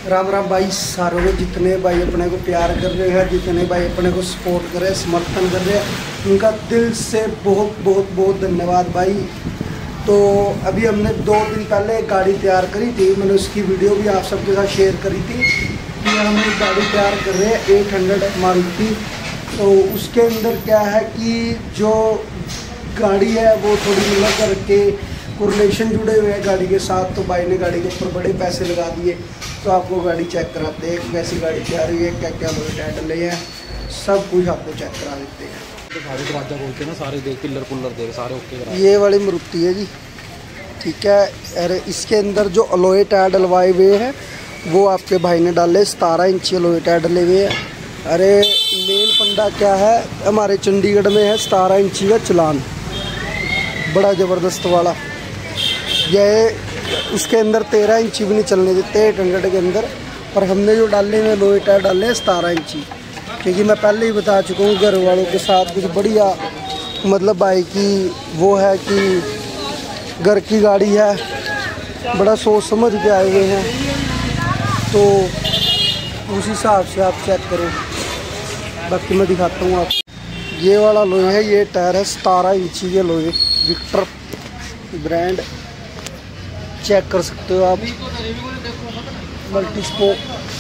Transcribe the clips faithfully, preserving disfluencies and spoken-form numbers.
राम राम भाई सारों को, जितने भाई अपने को प्यार कर रहे हैं, जितने भाई अपने को सपोर्ट कर रहे हैं, समर्थन कर रहे हैं, उनका दिल से बहुत बहुत बहुत धन्यवाद भाई। तो अभी हमने दो दिन पहले एक गाड़ी तैयार करी थी, मैंने उसकी वीडियो भी आप सबके साथ शेयर करी थी कि हम एक गाड़ी तैयार कर रहे हैं एट हंड्रेड मारुति। तो उसके अंदर क्या है कि जो गाड़ी है वो थोड़ी मिला करके कोरिलेशन जुड़े हुए हैं गाड़ी के साथ, तो भाई ने गाड़ी के ऊपर बड़े पैसे लगा दिए। तो आपको गाड़ी चेक कराते हैं, कैसी गाड़ी तैयार हुई है, क्या क्या लोग टायर डले हैं, सब कुछ आपको चेक करा देते हैं। भारी दरवाजा बोलते हैं ना, सारे देख पिलर पुलर देख सारे ओके। ये वाली मारुति है जी, ठीक है। अरे इसके अंदर जो अलॉय टायर डलवाए हुए हैं वो आपके भाई ने डाले, सतारह इंची अलॉय टायर डले हुए हैं। अरे मेन फंडा क्या है, हमारे चंडीगढ़ में है सतारह इंची का चलान, बड़ा ज़बरदस्त वाला। यह उसके अंदर तेरह इंची भी नहीं चलने देते एट हंड्रेड के अंदर, पर हमने जो डाले हुए लोहे टायर डाले हैं सतारह इंची, क्योंकि मैं पहले ही बता चुका हूँ घर वालों के साथ कुछ बढ़िया मतलब भाई की वो है कि घर की गाड़ी है, बड़ा सोच समझ के आए हुए हैं, तो उस हिसाब से आप चेक करो। बाकी मैं दिखाता हूँ आप। ये वाला लोहे है, ये टायर है सतारह इंची के लोहे, विक्टर ब्रांड, चेक कर सकते हो आप। मल्टी स्पोक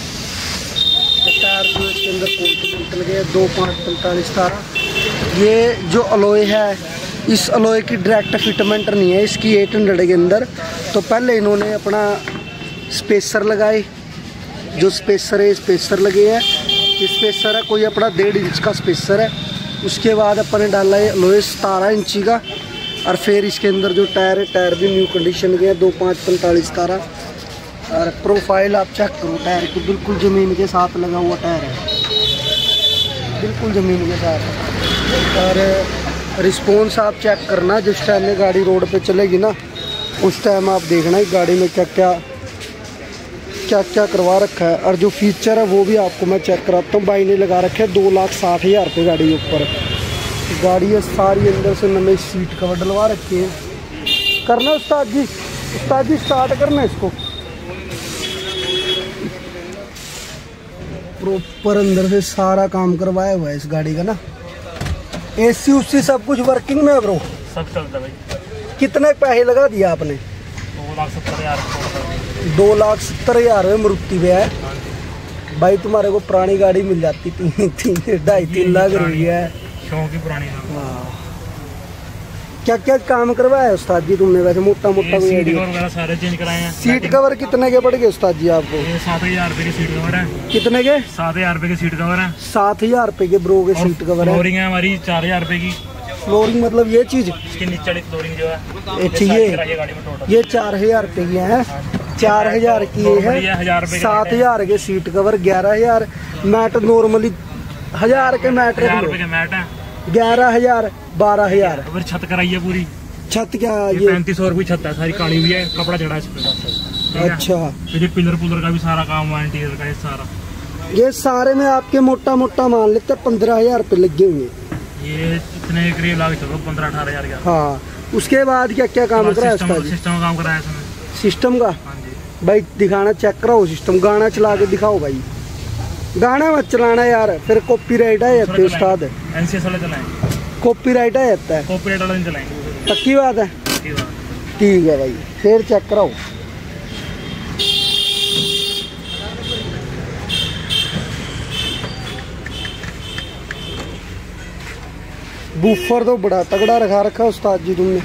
टायर जो इसके अंदर कॉन्टिनेंटल के दो पाँच पैंतालीस तारा। ये जो अलॉय है, इस अलॉय की डायरेक्ट फिटमेंट नहीं है इसकी एट हंड्रेड के अंदर। तो पहले इन्होंने अपना स्पेसर लगाए, जो स्पेसर है स्पेसर लगे हैं, स्पेसर है कोई अपना डेढ़ इंच का स्पेसर है। उसके बाद अपन ने डाला है अलॉय सतारह इंची का, और फिर इसके अंदर जो टायर है, टायर भी न्यू कंडीशन के हैं, दो पाँच पैंतालीस तारा। और प्रोफाइल आप चेक करो टायर की, बिल्कुल ज़मीन के साथ लगा हुआ टायर है, बिल्कुल ज़मीन के साथ। और रिस्पॉन्स आप चेक करना, जिस टाइम में गाड़ी रोड पे चलेगी ना उस टाइम आप देखना है गाड़ी में क्या क्या क्या क्या करवा रखा है। और जो फीचर है वो भी आपको मैं चेक कराता हूँ। भाई ने लगा रखे है दो लाख साठ हज़ार रुपये गाड़ी के ऊपर। गाड़ी है सारी अंदर से नई सीट कवर डलवा रखी है। करना उस्ताद जी, उस्ताद जी स्टार्ट करना इसको। प्रॉपर अंदर से सारा काम करवाया हुआ है इस गाड़ी का ना। एसी उसी सब कुछ वर्किंग में है ब्रो, सब चलता है भाई। कितने पैसे लगा दिया आपने? दो लाख सत्तर हज़ार दो लाख सत्तर हज़ार में मारुति पे है भाई। तुम्हारे को पुरानी गाड़ी मिल जाती तीन तीन ढाई तीन लाख रुपये है, की पुरानी। हाँ, क्या क्या काम करवाया है उस्ताद जी तुमने? वैसे मोटा मोटा सीट कवर वगैरह सारे चेंज कराए हैं। सीट कवर कितने के पड़ गए उस्ताद जी आपको? ये सात हजार रुपए की सीट कवर है। कितने के? सात हजार रुपए की सीट कवर है। सात हजार रुपए के ब्रो के सीट कवर है। फ्लोरिंग है हमारी चार हजार रुपए की। फ्लोरिंग मतलब ये चीज, इसकी नीचे वाली फ्लोरिंग जो है ये ये चार हजार रुपए की है, चार हजार की है। सात हजार के सीट कवर, ग्यारह हजार मैट, नॉर्मली हजार के मैट मैट है, ग्यारह हजार बारह हजार। छत कराई है पूरी। छत क्या ये पैंतीस सौ रुपये छत है, सारी काली हुई है, कपड़ा चढ़ा है इस पे। अच्छा, फिर पिलर पुलर का भी सारा काम हुआ, इंटीरियर का ये सारा। ये सारे में आपके मोटा मोटा मान लेते पंद्रह हजार रुपये लगे हुए। ये इतने करीब लाग चलो पंद्रह अठारह हजार का। हाँ, उसके बाद क्या क्या काम कराया? सिस्टम का काम कराया इसमें। सिस्टम का भाई दिखाना, चेक कराओ सिस्टम, गाना चला के दिखाओ भाई। गाना मत चलाना यार, फिर कॉपीराइट आ जाते उस्ताद। एनसीएस वाले चलाएं, कॉपीराइट आ जाता है। कॉपीराइट वाले चलाएंगे। पक्की बात है, ठीक है भाई, फिर चेक कराओ। बूफर तो बड़ा तगड़ा रखा रखा उस्ताद जी तुमने।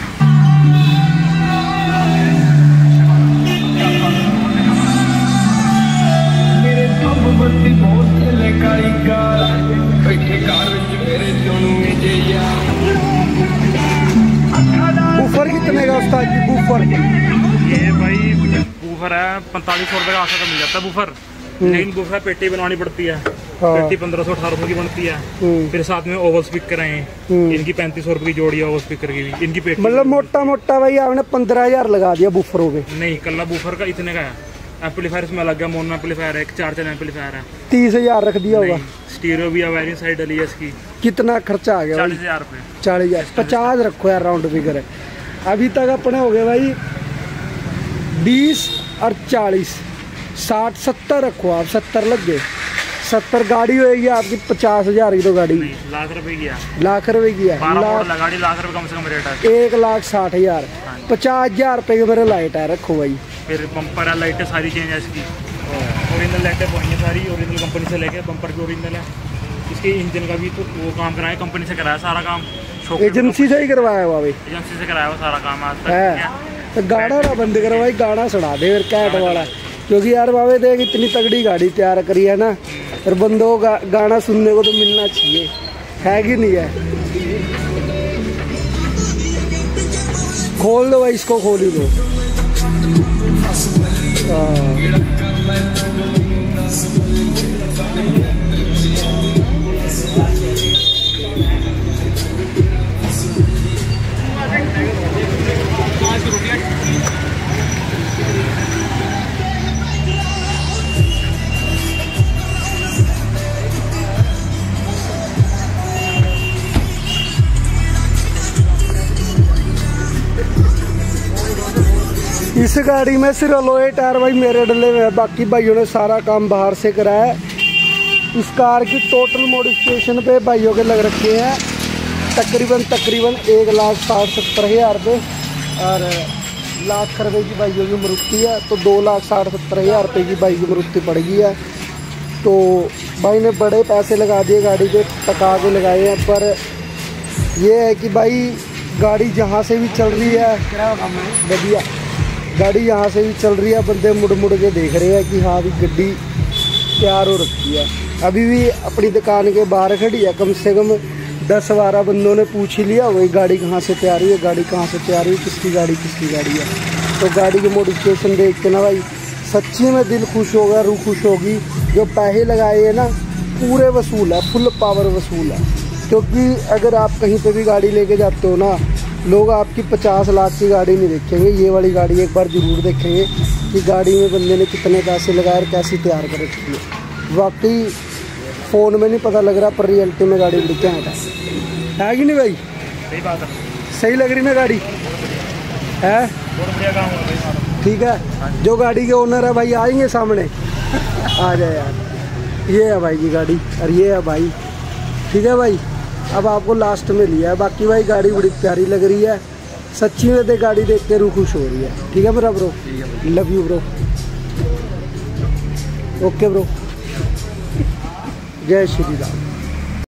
बूफर कितने का उस्ताद जी? बूफर ये भाई बूफर है पैंतालीस सौ रुपए का आशा का मिल जाता है बूफर, लेकिन बूफर पेटी बनवानी पड़ती है। हाँ। पेटी पंद्रह सौ अठारह सौ की बनती है। फिर साथ में ओवल स्पीकर हैं, इनकी पैंतीस सौ रुपए की जोड़ी है ओवल स्पीकर की भी। इनकी पेटी मतलब मोटा मोटा भाई आपने पंद्रह हजार लगा दिया बूफरों पे? नहीं, कल्ला बूफर का इतने का है। एम्पलीफायर इसमें अलग है, मोनो एम्पलीफायर है, एक चार चैनल एम्पलीफायर है। तीस हजार रख दिया होगा। स्टीरियो भी है, वायरिंग साइड डली है इसकी। कितना खर्चा आ गया? चालीस हजार रुपये। चालीस हजार पचास रखो यार, राउंड फिगर है। अभी तक अपने हो गए भाई बीस और चालीस, साठ सत्तर रखो आप, सत्तर लग गए, सत्तर गाड़ी होएगी आपकी पचास हजार की तो गाड़ी लाख रुपए की है, लाख रुपए की है, लाख गाड़ी लाख रुपए कम से कम रेट है, एक लाख साठ हजार, पचास हजार रुपए के मेरे लाइट है, रखो भाई। फिर बम्पर है, लाइटें सारी चेंज है इसकी, ओरिजिनल लाइटें पड़ी सारी, ओरिजिनल कंपनी से लेके बम्पर भी ओरिजिनल है। इसके इंजन का भी तो वो काम कराया कंपनी से, कराया सारा काम, एजेंसी से ही करवाया हुआ भाई, एजेंसी से कराया हुआ सारा काम आज तक है। तो गाड़ा ना बंद करो भाई, गाड़ा सुना दे फिर कैट वाला, क्योंकि यार बाबे देख इतनी तगड़ी गाड़ी तैयार करी है ना, और बंदों को गा, गाना सुनने को तो मिलना चाहिए, है कि नहीं है। खोल दो भाई इसको, खोल ही दो। इस गाड़ी में सिर्फ अलोए टायर भाई मेरे डले हुए हैं, बाकी भाइयों ने सारा काम बाहर से कराया है। इस कार की टोटल मॉडिफिकेशन पे भाइयों के लग रखे हैं तकरीबन तकरीबन एक लाख साठ सत्तर हज़ार रुपये, और लाख रुपये की भाइयों की मारुति है, तो दो लाख साठ सत्तर हज़ार रुपये की भाई की मारुति पड़ गई है। तो भाई ने बड़े पैसे लगा दिए गाड़ी पे, टका के लगाए हैं, पर ये है कि भाई गाड़ी जहाँ से भी चल रही है बढ़िया, गाड़ी यहाँ से भी चल रही है, बंदे मुड़ मुड़ के देख रहे हैं कि हाँ भी गड्डी तैयार हो रखी है। अभी भी अपनी दुकान के बाहर खड़ी है, कम से कम दस बारह बंदों ने पूछ ही लिया वही गाड़ी कहाँ से तैयार हुई है, गाड़ी कहाँ से तैयार हुई, किसकी गाड़ी किसकी गाड़ी है। तो गाड़ी की मॉडिफिकेशन देख के ना भाई सच्ची में दिल खुश होगा, रूह खुश होगी। जो पैसे लगाए हैं ना पूरे वसूल है, फुल पावर वसूल है। क्योंकि अगर आप कहीं पर भी गाड़ी लेके जाते हो ना, लोग आपकी पचास लाख की गाड़ी नहीं देखेंगे, ये वाली गाड़ी एक बार ज़रूर देखेंगे कि गाड़ी में बंदे ने कितने पैसे लगाए और कैसी तैयार कर रखी है। वाकई फ़ोन में नहीं पता लग रहा, पर रियलिटी में गाड़ी बड़ी क्या है है कि नहीं भाई? सही बात है, सही लग रही ना गाड़ी है, ठीक है। जो गाड़ी के ओनर है भाई आएंगे सामने, आ जाए यार। ये है भाई की गाड़ी और ये है भाई, ठीक है भाई। अब आपको लास्ट में लिया है, बाकी भाई गाड़ी बड़ी प्यारी लग रही है, सच्ची में दे गाड़ी देख के रूह खुश हो रही है। ठीक है मेरा bro, love you bro, okay bro, जय श्री राम।